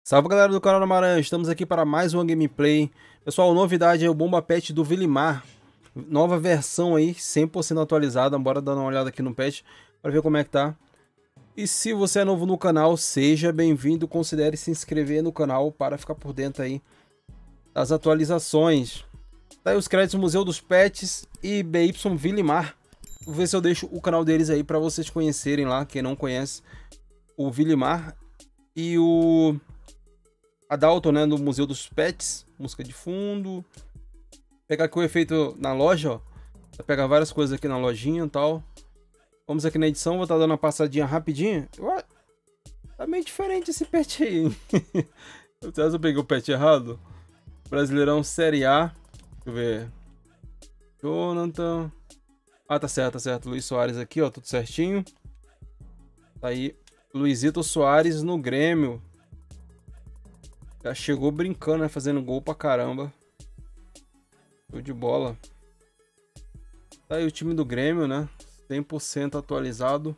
Salve galera do canal da Maranhão, estamos aqui para mais uma gameplay. Pessoal, novidade é o Bomba Pet do Vilimar. Nova versão aí, 100% atualizada. Bora dar uma olhada aqui no patch para ver como é que tá. E se você é novo no canal, seja bem-vindo. Considere se inscrever no canal para ficar por dentro aí das atualizações. Tá aí os créditos Museu dos Pets e BY Vilimar. Vou ver se eu deixo o canal deles aí para vocês conhecerem lá, quem não conhece o Vilimar e o Adalto, né, no Museu dos Pets, música de fundo. Pegar aqui o efeito na loja, ó. Vai pegar várias coisas aqui na lojinha e tal. Vamos aqui na edição, vou estar dando uma passadinha rapidinha. Tá meio diferente esse pet aí, hein? Será que eu peguei o pet errado? Brasileirão Série A. Deixa eu ver. Jonathan. Ah, tá certo, tá certo. Luiz Soares aqui, ó, tudo certinho. Tá aí. Luizito Soares no Grêmio. Já chegou brincando, né? Fazendo gol pra caramba. Show de bola. Tá aí o time do Grêmio, né? 100% atualizado.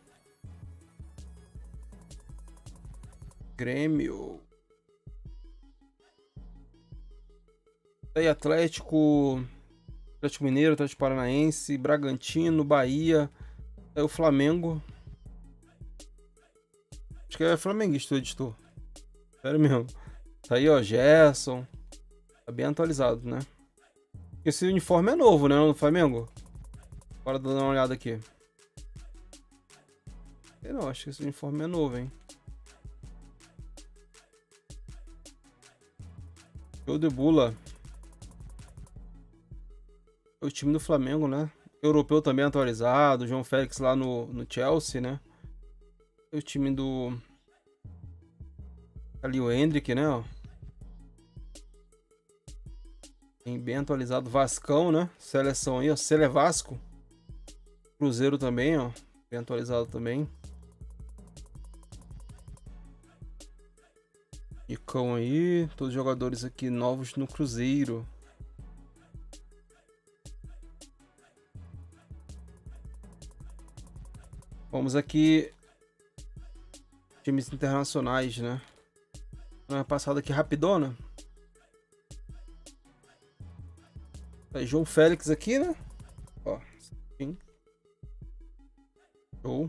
Grêmio. Tá aí Atlético Mineiro, Atlético Paranaense, Bragantino, Bahia. Tá aí o Flamengo. Acho que é flamenguista o editor. Sério mesmo. Tá aí, ó, Gerson. Tá bem atualizado, né? Esse uniforme é novo, né, no Flamengo? Bora dar uma olhada aqui. Eu não, acho que esse uniforme é novo, hein? Show de bola. O time do Flamengo, né? Europeu também atualizado. João Félix lá no Chelsea, né? O time do... Ali o Hendrick, né? Ó. Bem atualizado. Vascão, né? Seleção aí, ó. Sele Vasco. Cruzeiro também, ó. Bem atualizado também. Icão aí. Todos os jogadores aqui novos no Cruzeiro. Vamos aqui. Times internacionais, né? Uma passada aqui rapidona. Tá, João Félix aqui, né? Ó, sim. Show.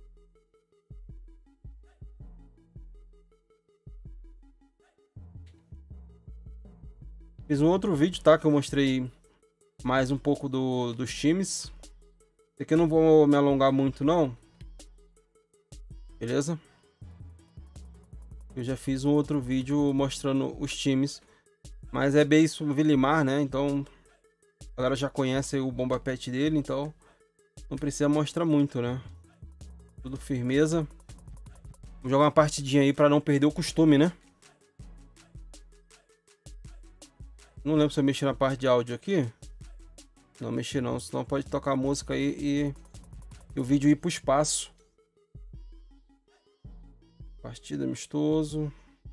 Fiz um outro vídeo, tá? Que eu mostrei mais um pouco dos times. Esse aqui eu não vou me alongar muito, não. Beleza? Eu já fiz um outro vídeo mostrando os times. Mas é bem isso, Vilimar, né? Então, a galera já conhece o Bomba Pet dele, então não precisa mostrar muito, né? Tudo firmeza. Vou jogar uma partidinha aí pra não perder o costume, né? Não lembro se eu mexi na parte de áudio aqui. Não mexi não, senão pode tocar música aí e o vídeo ir pro espaço. Partida amistoso.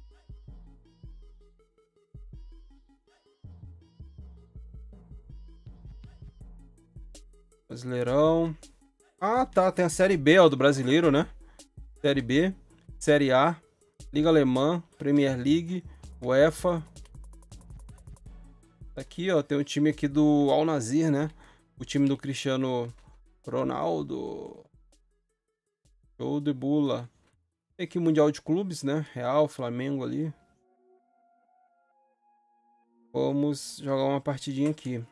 Brasileirão. Ah, tá. Tem a Série B, ó, do brasileiro, né? Série B, Série A, Liga Alemã, Premier League, UEFA. Aqui, ó, tem o time aqui do Al Nassr, né? O time do Cristiano Ronaldo. Show de bola. Tem aqui o Mundial de Clubes, né? Real, Flamengo ali. Vamos jogar uma partidinha aqui.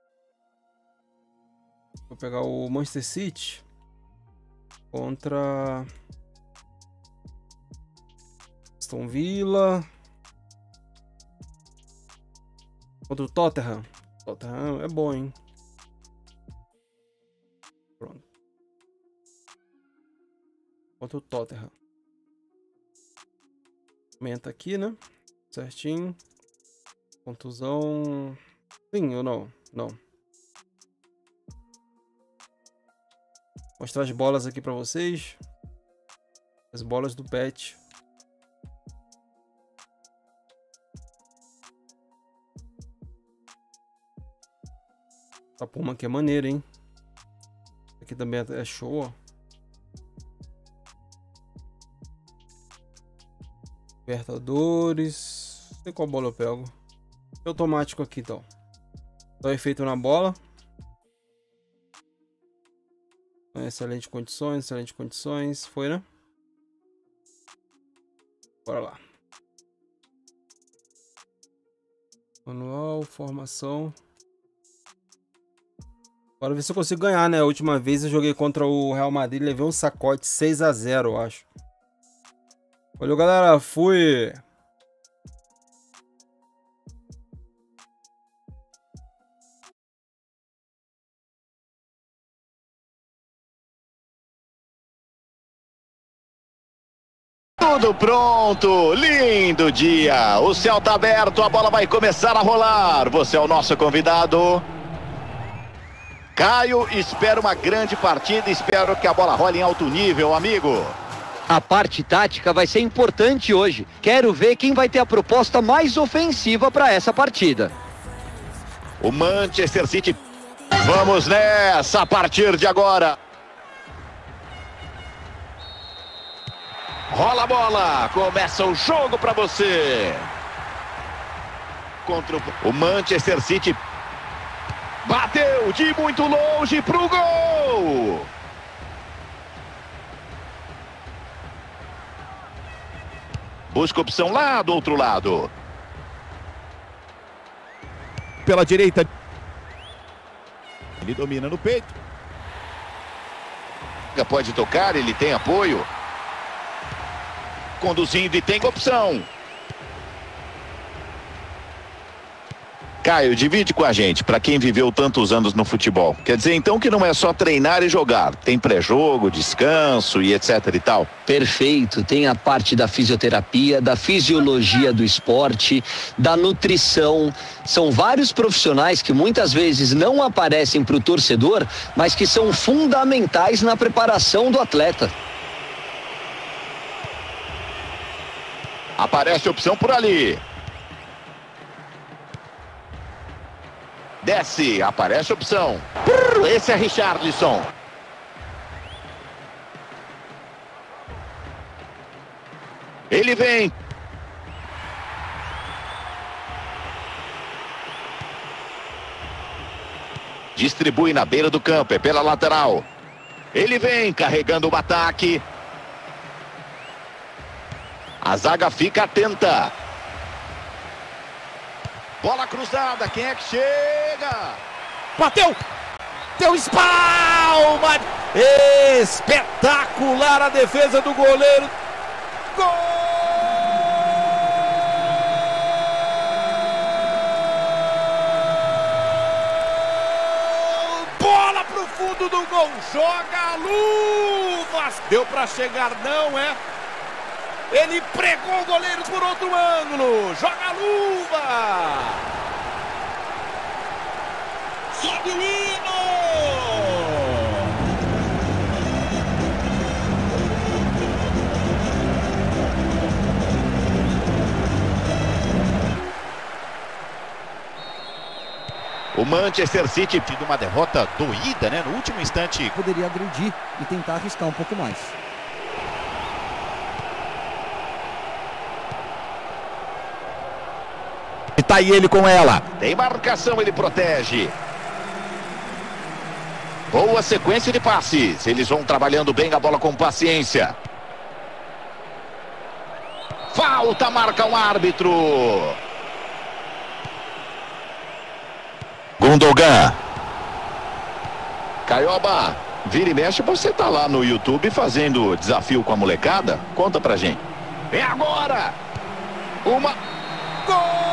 Vou pegar o Manchester City contra Aston Villa. Contra o Tottenham. Tottenham é bom, hein? Pronto. Contra o Tottenham. Aumenta aqui, né? Certinho. Contusão. Sim ou não? Não. Mostrar as bolas aqui pra vocês. As bolas do pet. Essa puma aqui é maneira, hein? Aqui também é show, ó. Libertadores. Não sei qual bola eu pego. Automático aqui então. Dá efeito na bola. Excelente condições, excelente condições. Foi, né? Bora lá. Manual, formação. Bora ver se eu consigo ganhar, né? A última vez eu joguei contra o Real Madrid, levei um sacode 6-0, eu acho. Valeu, galera. Fui. Tudo pronto, lindo dia, o céu tá aberto, a bola vai começar a rolar, você é o nosso convidado. Caio, espero uma grande partida, espero que a bola role em alto nível, amigo. A parte tática vai ser importante hoje, quero ver quem vai ter a proposta mais ofensiva para essa partida. O Manchester City, vamos nessa a partir de agora. Rola a bola, começa o jogo para você. Contra o Manchester City. Bateu de muito longe pro gol. Busca opção lá do outro lado. Pela direita. Ele domina no peito. Pode tocar, ele tem apoio. Conduzindo e tem opção. Caio, divide com a gente, para quem viveu tantos anos no futebol. Quer dizer, então, que não é só treinar e jogar. Tem pré-jogo, descanso e etc e tal. Perfeito, tem a parte da fisioterapia, da fisiologia do esporte, da nutrição. São vários profissionais que muitas vezes não aparecem para o torcedor, mas que são fundamentais na preparação do atleta. Aparece a opção por ali. Desce, aparece a opção. Esse é Richarlison. Ele vem. Distribui na beira do campo, é pela lateral. Ele vem carregando o ataque. A zaga fica atenta. Bola cruzada, quem é que chega? Bateu! Deu espalma! Espetacular a defesa do goleiro. Gol! Bola pro fundo do gol. Joga a luva. Deu pra chegar, não é? Ele pregou o goleiro por outro ângulo. Joga a luva. Sobilino. O Manchester City tido uma derrota doída, né? No último instante. Poderia agredir e tentar arriscar um pouco mais. E tá aí ele com ela. Tem marcação, ele protege. Boa sequência de passes. Eles vão trabalhando bem a bola com paciência. Falta, marca um árbitro. Gundogan. Caioba, vira e mexe, você tá lá no YouTube fazendo desafio com a molecada? Conta pra gente. É agora. Uma... Gol!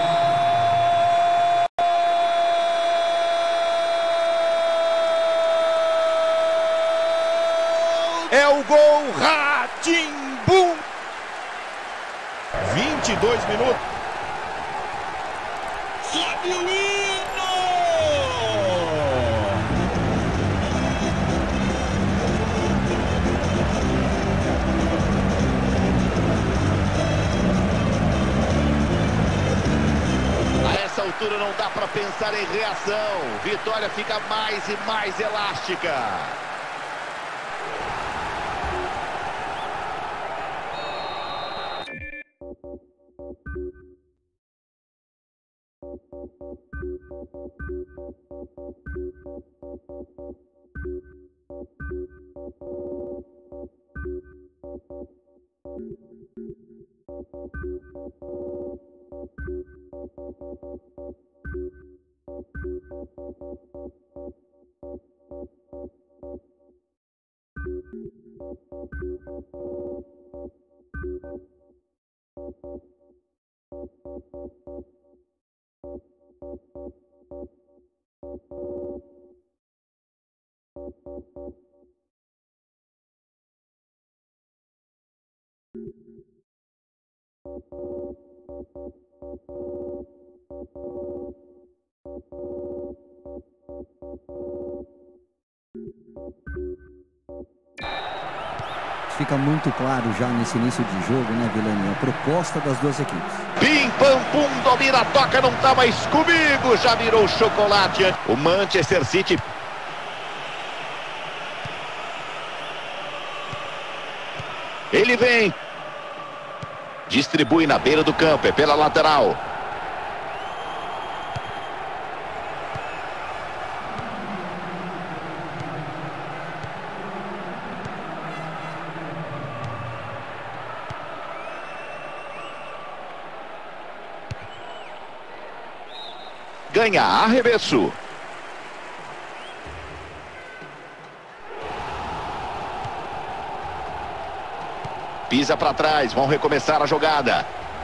É o gol Ratimbum. 22 minutos. Sobilino. A essa altura não dá para pensar em reação. Vitória fica mais e mais elástica. Fica muito claro já nesse início de jogo, né, Vilani? A proposta das duas equipes. Pim, pam, pum, domina, toca, não tá mais comigo, já virou chocolate. O Manchester City. Ele vem. Distribui na beira do campo, é pela lateral. Ganha arremesso. Pisa para trás, vão recomeçar a jogada.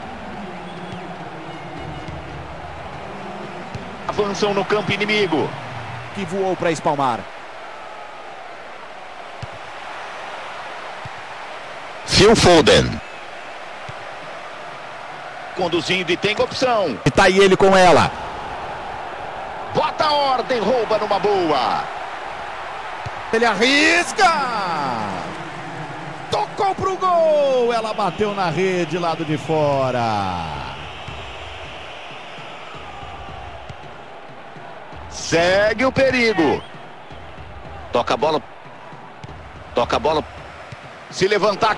Avançam no campo inimigo. Que voou para espalmar. Phil Foden. Conduzindo e tem opção. E tá aí ele com ela. Bota a ordem, rouba numa boa. Ele arrisca. Tocou pro gol. Ela bateu na rede, lado de fora. Segue o perigo. Toca a bola. Toca a bola. Se levantar.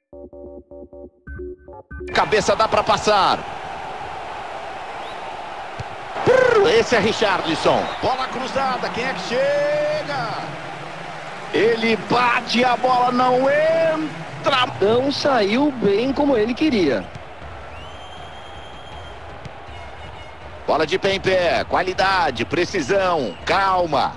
Cabeça dá para passar. Esse é Richarlison. Bola cruzada. Quem é que chega? Ele bate, a bola não entra. Não saiu bem como ele queria. Bola de pé em pé. Qualidade, precisão, calma.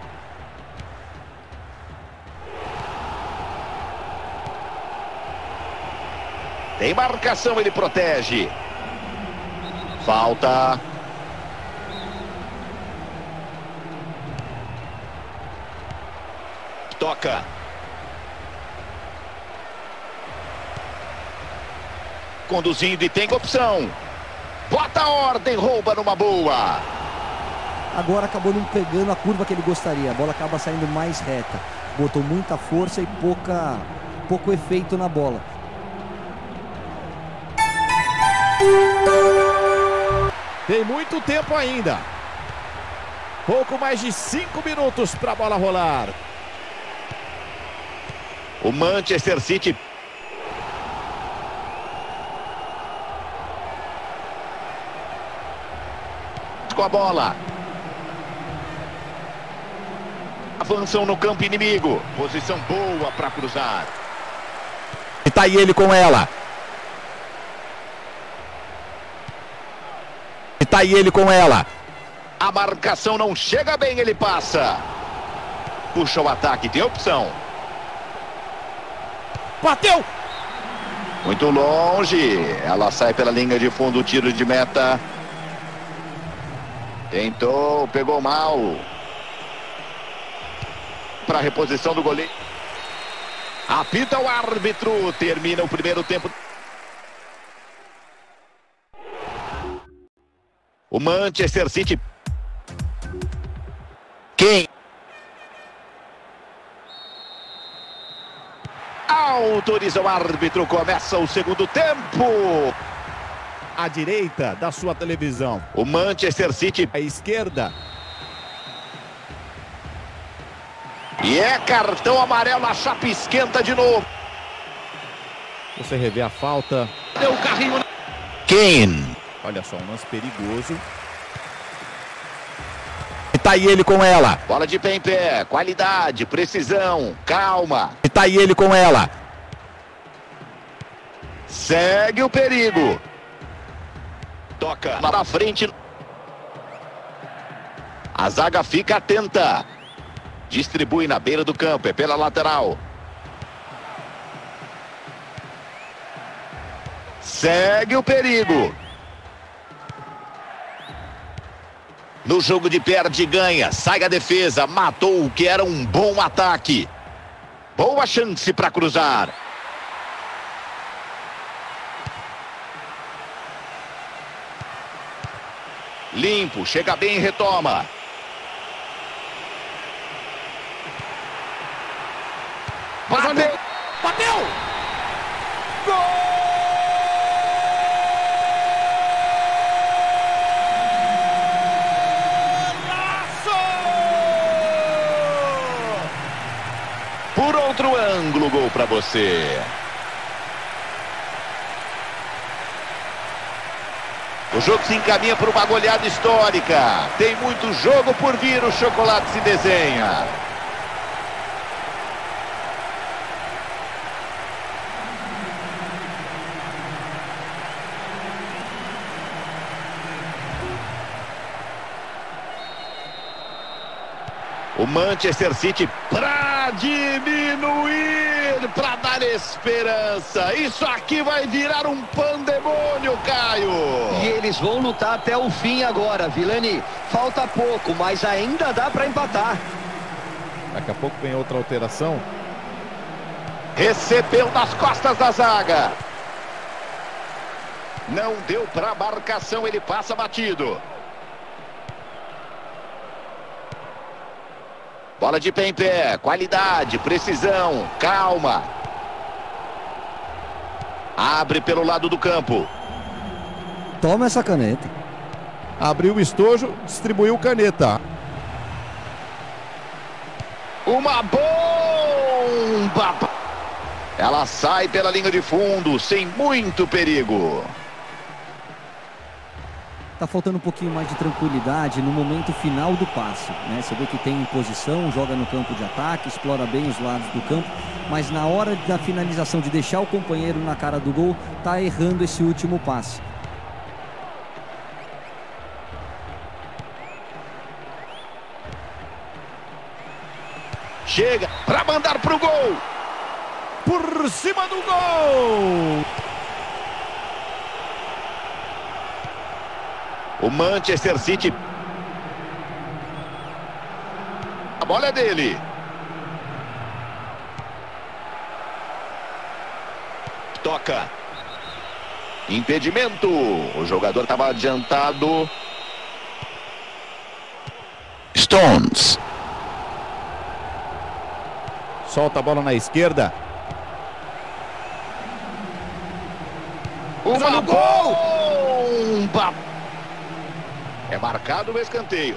Tem marcação, ele protege. Falta. Toca. Conduzindo e tem opção. Bota a ordem, rouba numa boa. Agora acabou não pegando a curva que ele gostaria. A bola acaba saindo mais reta. Botou muita força e pouco efeito na bola. Tem muito tempo ainda. Pouco mais de 5 minutos para a bola rolar. O Manchester City. Com a bola. Avançam no campo inimigo. Posição boa para cruzar. E tá aí ele com ela. E tá aí ele com ela. A marcação não chega bem, ele passa. Puxa o ataque, tem opção. Bateu! Muito longe. Ela sai pela linha de fundo, tiro de meta. Tentou, pegou mal. Para a reposição do goleiro. Apita o árbitro. Termina o primeiro tempo. O Manchester City. Quem? Autoriza o árbitro. Começa o segundo tempo. À direita da sua televisão. O Manchester City. À esquerda. E é cartão amarelo. A chapa esquenta de novo. Você revê a falta. Deu o carrinho. Kane. Olha só, um lance perigoso. E tá aí ele com ela. Bola de pé em pé, qualidade, precisão, calma. E tá aí ele com ela. Segue o perigo. Toca lá na frente. A zaga fica atenta. Distribui na beira do campo, é pela lateral. Segue o perigo. No jogo de perde e ganha, sai a defesa, matou o que era um bom ataque. Boa chance para cruzar. Limpo, chega bem e retoma. Bateu! Bateu! Gol! Por outro ângulo, gol para você. O jogo se encaminha para uma goleada histórica. Tem muito jogo por vir, o chocolate se desenha. O Manchester City para diminuir, para dar esperança. Isso aqui vai virar um pandemônio, Caio. E eles vão lutar até o fim agora, Vilani. Falta pouco, mas ainda dá para empatar. Daqui a pouco vem outra alteração. Recebeu nas costas da zaga. Não deu para marcação, ele passa batido. Bola de pé em pé, qualidade, precisão, calma. Abre pelo lado do campo. Toma essa caneta. Abriu o estojo, distribuiu caneta. Uma bomba! Ela sai pela linha de fundo, sem muito perigo. Tá faltando um pouquinho mais de tranquilidade no momento final do passe, né? Você vê que tem posição, joga no campo de ataque, explora bem os lados do campo, mas na hora da finalização, de deixar o companheiro na cara do gol, tá errando esse último passe. Chega para mandar pro gol. Por cima do gol. O Manchester City. A bola é dele. Toca. Impedimento. O jogador estava adiantado. Stones. Solta a bola na esquerda. Uma bomba. É marcado o escanteio.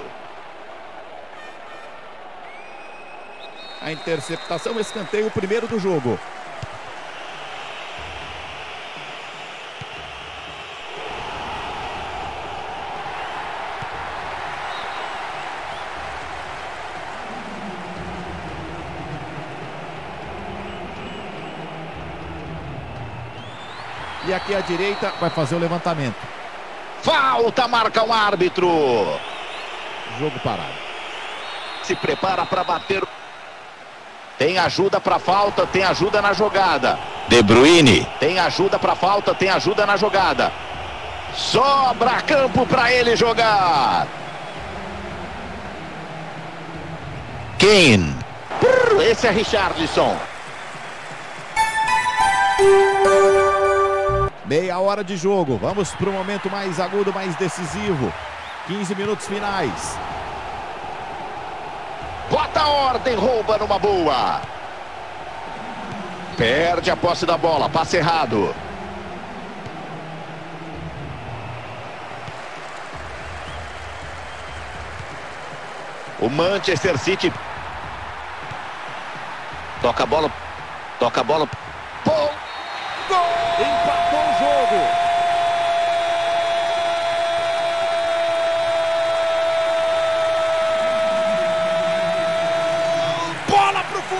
A interceptação, escanteio, o primeiro do jogo. E aqui à direita vai fazer o levantamento. Falta, marca um árbitro. Jogo parado. Se prepara para bater. Tem ajuda para falta, tem ajuda na jogada. De Bruyne. Tem ajuda para falta, tem ajuda na jogada. Sobra campo para ele jogar. Kane. Esse é Richarlison. Meia hora de jogo. Vamos para o momento mais agudo, mais decisivo. 15 minutos finais. Bota a ordem, rouba numa boa. Perde a posse da bola, passe errado. O Manchester City. Toca a bola. Toca a bola. Gol! Empatou o jogo.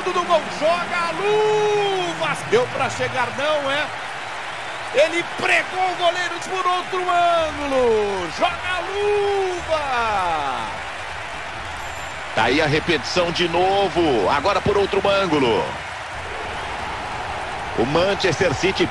fundo do gol, joga a luva. Deu para chegar, não é? Ele pregou o goleiro por outro ângulo. Joga a luva. Tá aí a repetição de novo. Agora por outro ângulo. O Manchester City.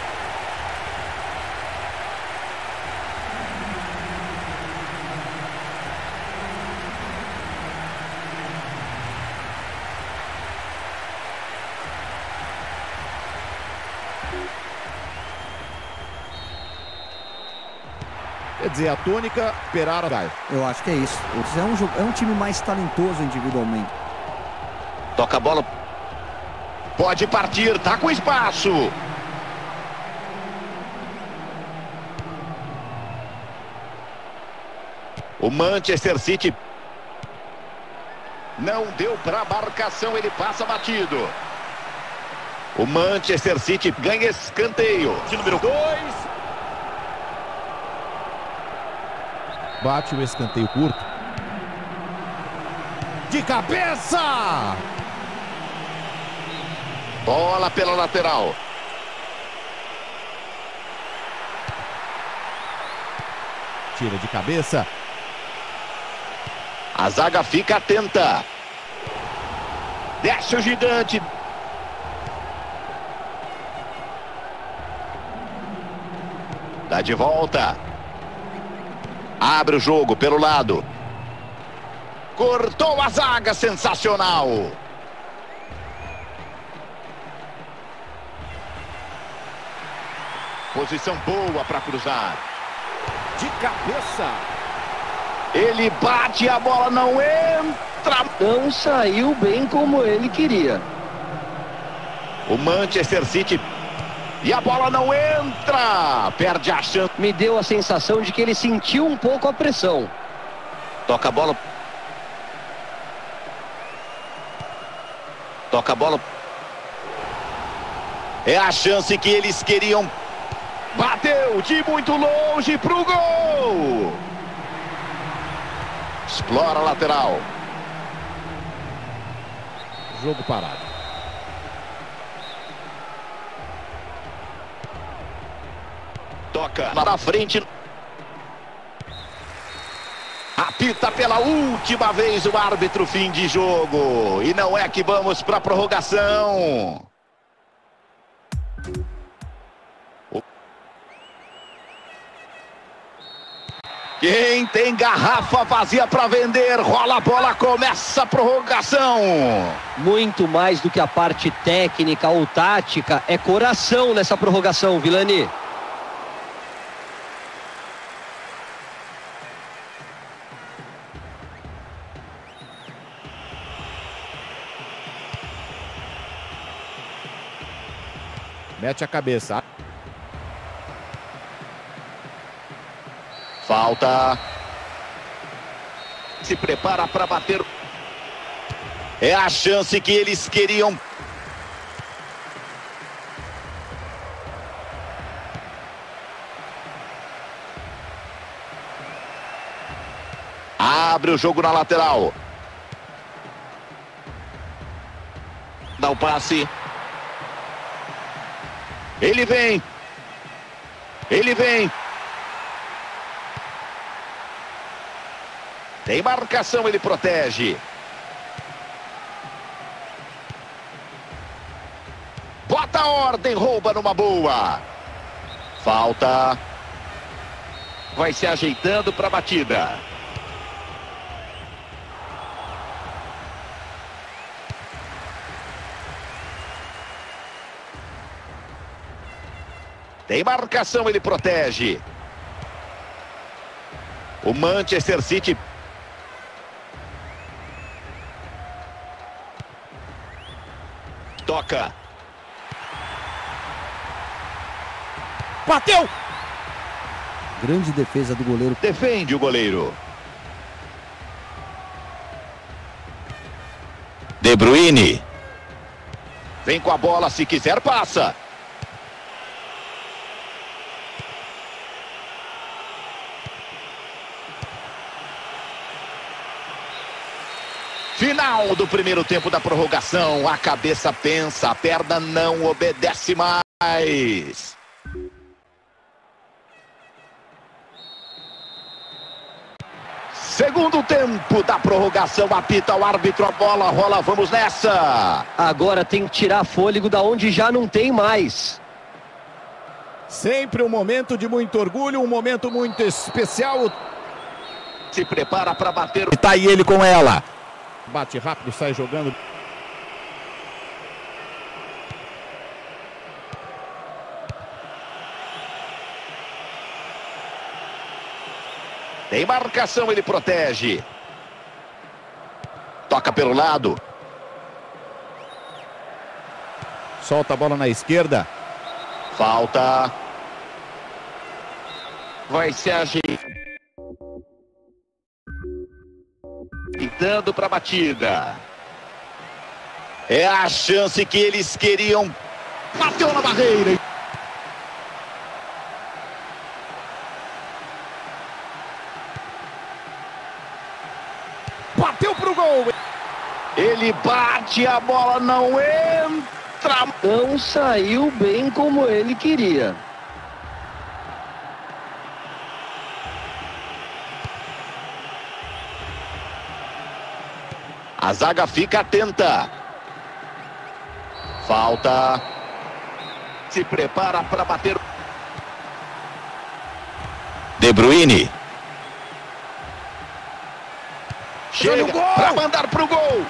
Quer dizer, a tônica, esperar a... Eu acho que é isso. É um time mais talentoso individualmente. Toca a bola. Pode partir, tá com espaço. O Manchester City não deu para marcação, ele passa batido. O Manchester City ganha escanteio. De número 2. Bate o escanteio curto. De cabeça! Bola pela lateral. Tira de cabeça. A zaga fica atenta. Desce o gigante. Dá de volta. Abre o jogo pelo lado. Cortou a zaga, sensacional. Posição boa para cruzar. De cabeça. Ele bate, a bola não entra. Não saiu bem como ele queria. O Manchester City. E a bola não entra. Perde a chance. Me deu a sensação de que ele sentiu um pouco a pressão. Toca a bola. Toca a bola. É a chance que eles queriam. Bateu de muito longe pro gol. Explora a lateral. Jogo parado. Toca na frente. Apita pela última vez o árbitro, fim de jogo. E não é que vamos para a prorrogação. Quem tem garrafa vazia para vender, rola a bola, começa a prorrogação. Muito mais do que a parte técnica ou tática, é coração nessa prorrogação, Vilani. Mete a cabeça. Falta. Se prepara para bater. É a chance que eles queriam. Abre o jogo na lateral. Dá o passe. Ele vem. Ele vem. Tem marcação, ele protege. Bota a ordem, rouba numa boa. Falta. Vai se ajeitando para a batida. Tem marcação, ele protege. O Manchester City. Toca. Bateu! Grande defesa do goleiro. Defende o goleiro. De Bruyne. Vem com a bola, se quiser passa. Final do primeiro tempo da prorrogação. A cabeça pensa, a perna não obedece mais. Segundo tempo da prorrogação, apita o árbitro, a bola rola, vamos nessa. Agora tem que tirar fôlego da onde já não tem mais. Sempre um momento de muito orgulho, um momento muito especial. Se prepara para bater. E tá aí ele com ela. Bate rápido, sai jogando. Tem marcação, ele protege. Toca pelo lado. Solta a bola na esquerda. Falta. Vai se ajeitar. Pintando para a batida. É a chance que eles queriam. Bateu na barreira. Bateu pro gol. Ele bate, a bola não entra. Não saiu bem como ele queria. A zaga fica atenta. Falta. Se prepara para bater. De Bruyne. Chega para mandar pro gol.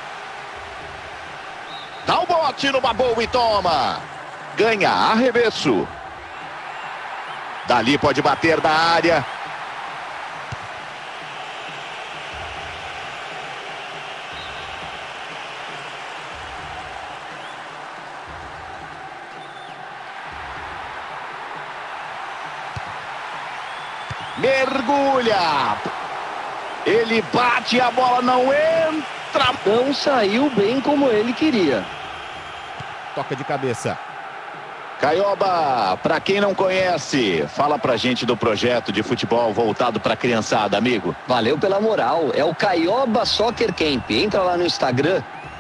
Dá o bote numa boa e toma. Ganha arremesso. Dali pode bater da área. Mergulha. Ele bate, a bola não entra. Não saiu bem como ele queria. Toca de cabeça. Caioba, para quem não conhece, fala pra gente do projeto de futebol voltado pra criançada, amigo. Valeu pela moral. É o Caioba Soccer Camp. Entra lá no Instagram.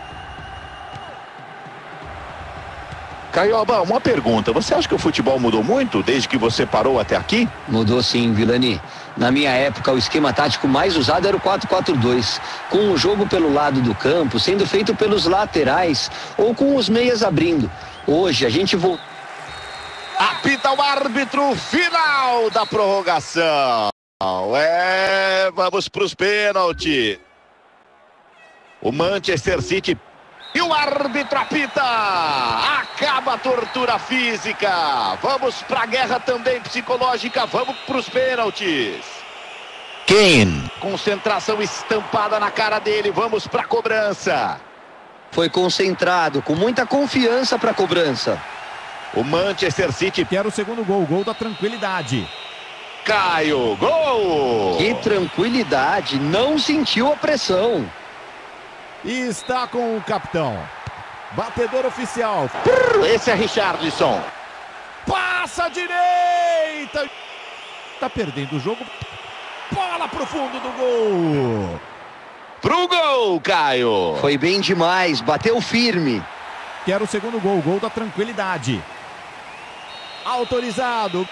Caioba, uma pergunta. Você acha que o futebol mudou muito desde que você parou até aqui? Mudou sim, Vilani. Na minha época, o esquema tático mais usado era o 4-4-2, com o jogo pelo lado do campo sendo feito pelos laterais ou com os meias abrindo. Hoje a gente voltou. Apita o árbitro, final da prorrogação. Vamos para os pênaltis. O Manchester City. E o árbitro apita. Acaba a tortura física. Vamos para a guerra também psicológica. Vamos para os pênaltis. Kane. Concentração estampada na cara dele. Vamos para a cobrança. Foi concentrado, com muita confiança para a cobrança. O Manchester City. Quer o segundo gol, gol da tranquilidade. Caio, gol. Que tranquilidade, não sentiu a pressão. E está com o capitão. Batedor oficial. Esse é Richarlison. Passa a direita. Tá perdendo o jogo. Bola pro fundo do gol. Pro gol, Caio. Foi bem demais, bateu firme. Quero o segundo gol, gol da tranquilidade. Autorizado.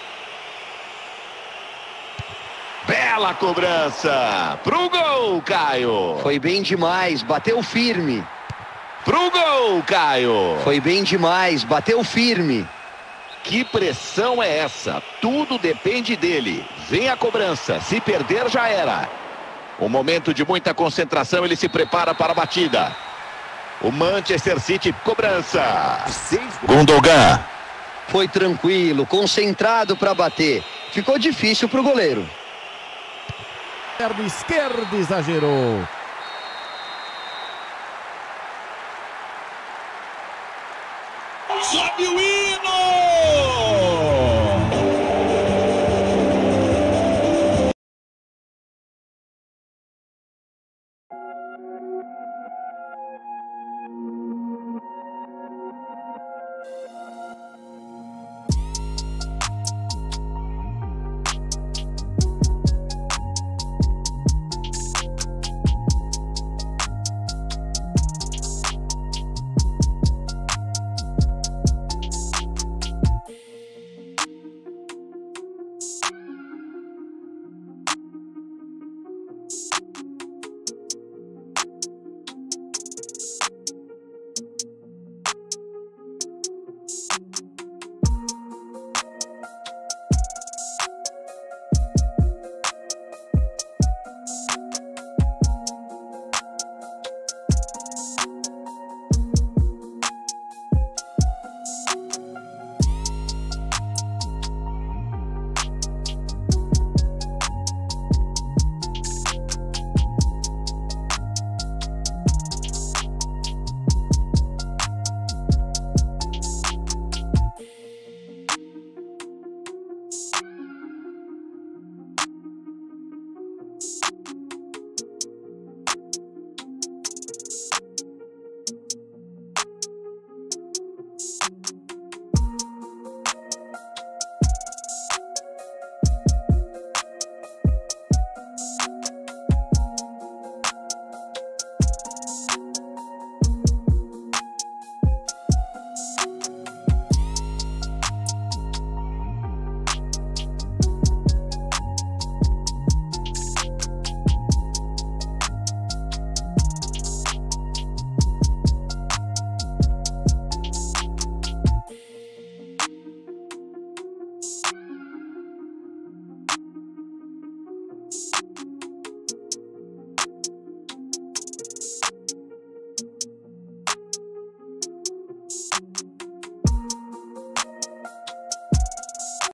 Bela cobrança. Pro gol, Caio. Foi bem demais, bateu firme. Pro gol, Caio. Foi bem demais, bateu firme. Que pressão é essa? Tudo depende dele. Vem a cobrança. Se perder, já era. Um momento de muita concentração, ele se prepara para a batida. O Manchester City, cobrança. Gundogan. Foi tranquilo, concentrado para bater. Ficou difícil para o goleiro. Perna esquerda, exagerou. Sobe o